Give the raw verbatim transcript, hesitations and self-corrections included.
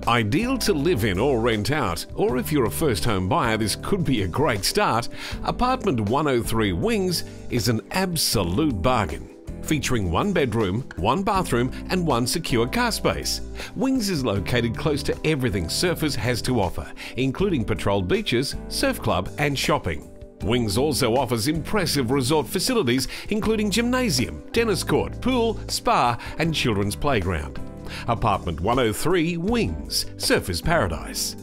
Ideal to live in or rent out, or if you're a first home buyer, this could be a great start. Apartment one oh three Wings is an absolute bargain. Featuring one bedroom, one bathroom and one secure car space. Wings is located close to everything Surfers has to offer, including patrolled beaches, surf club and shopping. Wings also offers impressive resort facilities including gymnasium, tennis court, pool, spa and children's playground. Apartment one oh three Wings, Surfers Paradise.